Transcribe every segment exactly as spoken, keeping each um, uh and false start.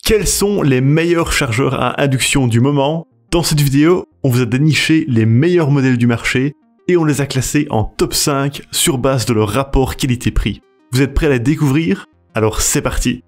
Quels sont les meilleurs chargeurs à induction du moment? Dans cette vidéo, on vous a déniché les meilleurs modèles du marché et on les a classés en top cinq sur base de leur rapport qualité-prix. Vous êtes prêts à les découvrir? Alors c'est parti!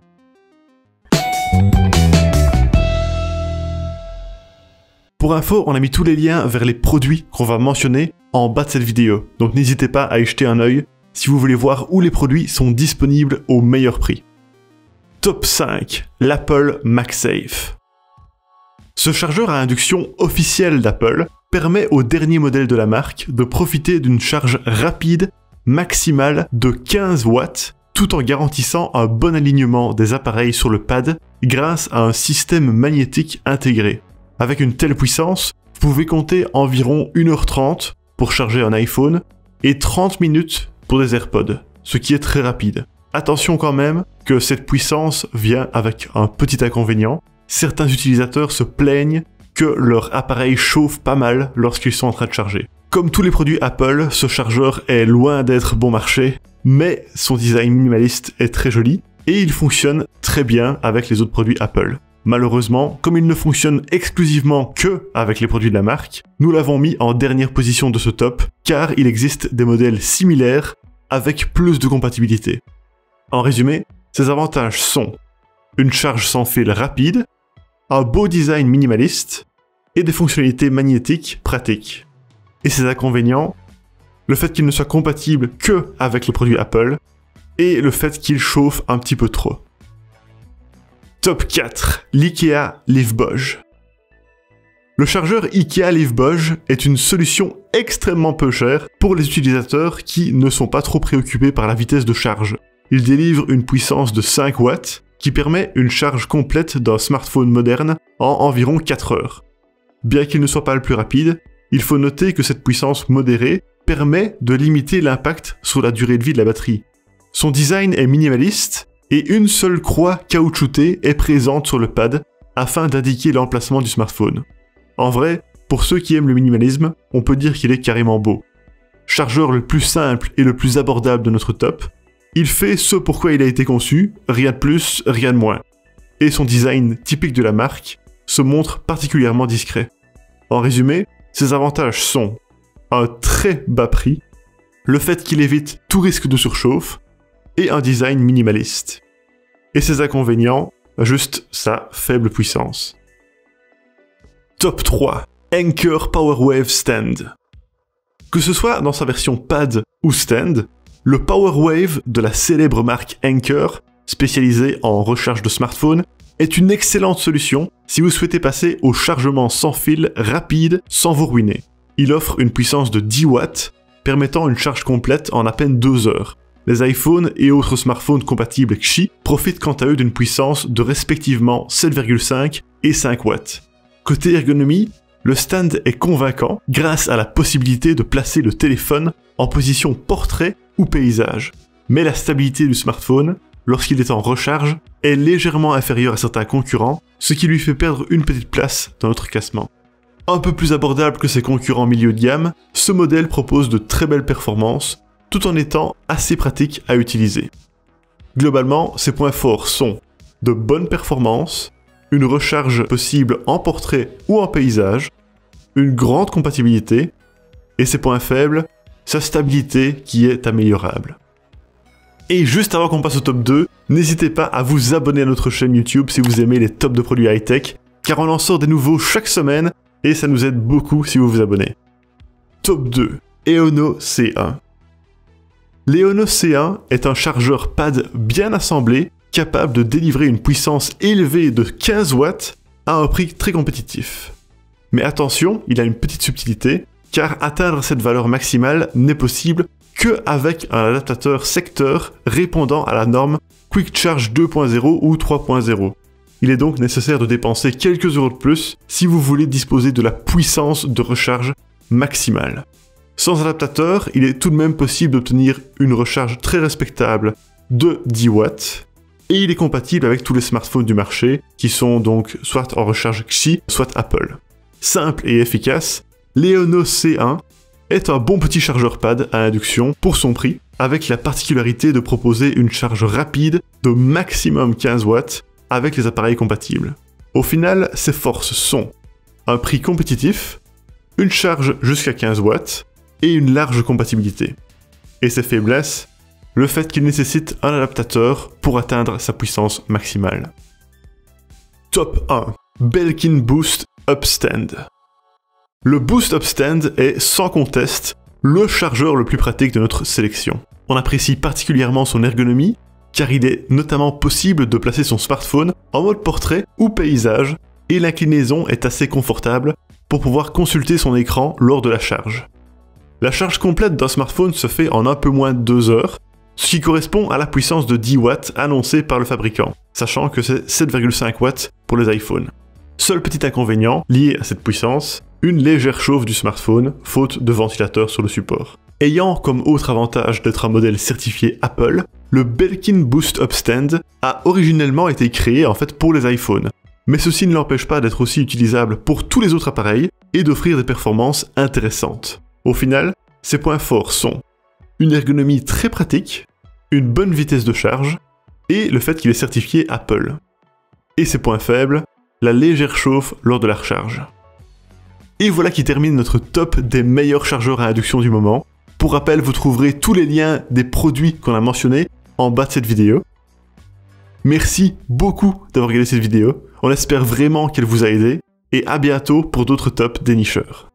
Pour info, on a mis tous les liens vers les produits qu'on va mentionner en bas de cette vidéo, donc n'hésitez pas à y jeter un œil si vous voulez voir où les produits sont disponibles au meilleur prix. Top cinq, l'Apple MagSafe. Ce chargeur à induction officiel d'Apple permet au dernier modèle de la marque de profiter d'une charge rapide maximale de quinze watts tout en garantissant un bon alignement des appareils sur le pad grâce à un système magnétique intégré. Avec une telle puissance, vous pouvez compter environ une heure trente pour charger un iPhone et trente minutes pour des AirPods, ce qui est très rapide. Attention quand même que cette puissance vient avec un petit inconvénient. Certains utilisateurs se plaignent que leur appareil chauffe pas mal lorsqu'ils sont en train de charger. Comme tous les produits Apple, ce chargeur est loin d'être bon marché, mais son design minimaliste est très joli et il fonctionne très bien avec les autres produits Apple. Malheureusement, comme il ne fonctionne exclusivement que avec les produits de la marque, nous l'avons mis en dernière position de ce top car il existe des modèles similaires avec plus de compatibilité. En résumé, ses avantages sont une charge sans fil rapide, un beau design minimaliste et des fonctionnalités magnétiques pratiques. Et ses inconvénients, le fait qu'il ne soit compatible que avec les produits Apple et le fait qu'il chauffe un petit peu trop. Top quatre, l'IKEA LiveBudge. Le chargeur IKEA LiveBudge est une solution extrêmement peu chère pour les utilisateurs qui ne sont pas trop préoccupés par la vitesse de charge. Il délivre une puissance de cinq watts qui permet une charge complète d'un smartphone moderne en environ quatre heures. Bien qu'il ne soit pas le plus rapide, il faut noter que cette puissance modérée permet de limiter l'impact sur la durée de vie de la batterie. Son design est minimaliste et une seule croix caoutchoutée est présente sur le pad afin d'indiquer l'emplacement du smartphone. En vrai, pour ceux qui aiment le minimalisme, on peut dire qu'il est carrément beau. Chargeur le plus simple et le plus abordable de notre top, il fait ce pourquoi il a été conçu, rien de plus, rien de moins. Et son design typique de la marque se montre particulièrement discret. En résumé, ses avantages sont un très bas prix, le fait qu'il évite tout risque de surchauffe, et un design minimaliste. Et ses inconvénients, juste sa faible puissance. Top trois, Anker PowerWave Stand. Que ce soit dans sa version pad ou stand, le PowerWave de la célèbre marque Anker, spécialisée en recharge de smartphone, est une excellente solution si vous souhaitez passer au chargement sans fil rapide sans vous ruiner. Il offre une puissance de dix watts, permettant une charge complète en à peine deux heures. Les iPhones et autres smartphones compatibles Qi profitent quant à eux d'une puissance de respectivement sept virgule cinq et cinq watts. Côté ergonomie, le stand est convaincant grâce à la possibilité de placer le téléphone en position portrait ou paysage. Mais la stabilité du smartphone, lorsqu'il est en recharge, est légèrement inférieure à certains concurrents, ce qui lui fait perdre une petite place dans notre classement. Un peu plus abordable que ses concurrents milieu de gamme, ce modèle propose de très belles performances, tout en étant assez pratique à utiliser. Globalement, ses points forts sont de bonnes performances, une recharge possible en portrait ou en paysage, une grande compatibilité, et ses points faibles, sa stabilité qui est améliorable. Et juste avant qu'on passe au top deux, n'hésitez pas à vous abonner à notre chaîne YouTube si vous aimez les tops de produits high-tech, car on en sort des nouveaux chaque semaine, et ça nous aide beaucoup si vous vous abonnez. Top deux, Eono C un. L'Eono C un est un chargeur pad bien assemblé, capable de délivrer une puissance élevée de quinze watts à un prix très compétitif. Mais attention, il a une petite subtilité, car atteindre cette valeur maximale n'est possible qu'avec un adaptateur secteur répondant à la norme Quick Charge deux point zéro ou trois point zéro. Il est donc nécessaire de dépenser quelques euros de plus si vous voulez disposer de la puissance de recharge maximale. Sans adaptateur, il est tout de même possible d'obtenir une recharge très respectable de dix watts, et il est compatible avec tous les smartphones du marché, qui sont donc soit en recharge Qi, soit Apple. Simple et efficace, l'Eono C un est un bon petit chargeur pad à induction pour son prix, avec la particularité de proposer une charge rapide de maximum quinze watts, avec les appareils compatibles. Au final, ses forces sont un prix compétitif, une charge jusqu'à quinze watts et une large compatibilité. Et ses faiblesses, le fait qu'il nécessite un adaptateur pour atteindre sa puissance maximale. Top un. Belkin Boost Upstand. Le Boost Upstand est sans conteste le chargeur le plus pratique de notre sélection. On apprécie particulièrement son ergonomie, car il est notamment possible de placer son smartphone en mode portrait ou paysage, et l'inclinaison est assez confortable pour pouvoir consulter son écran lors de la charge. La charge complète d'un smartphone se fait en un peu moins de deux heures, ce qui correspond à la puissance de dix watts annoncée par le fabricant, sachant que c'est sept virgule cinq watts pour les iPhones. Seul petit inconvénient lié à cette puissance, une légère chauffe du smartphone, faute de ventilateur sur le support. Ayant comme autre avantage d'être un modèle certifié Apple, le Belkin Boost Upstand a originellement été créé en fait pour les iPhones. Mais ceci ne l'empêche pas d'être aussi utilisable pour tous les autres appareils et d'offrir des performances intéressantes. Au final, ses points forts sont une ergonomie très pratique, une bonne vitesse de charge et le fait qu'il est certifié Apple. Et ses points faibles, la légère chauffe lors de la recharge. Et voilà qui termine notre top des meilleurs chargeurs à induction du moment. Pour rappel, vous trouverez tous les liens des produits qu'on a mentionnés en bas de cette vidéo. Merci beaucoup d'avoir regardé cette vidéo, on espère vraiment qu'elle vous a aidé, et à bientôt pour d'autres tops dénicheurs.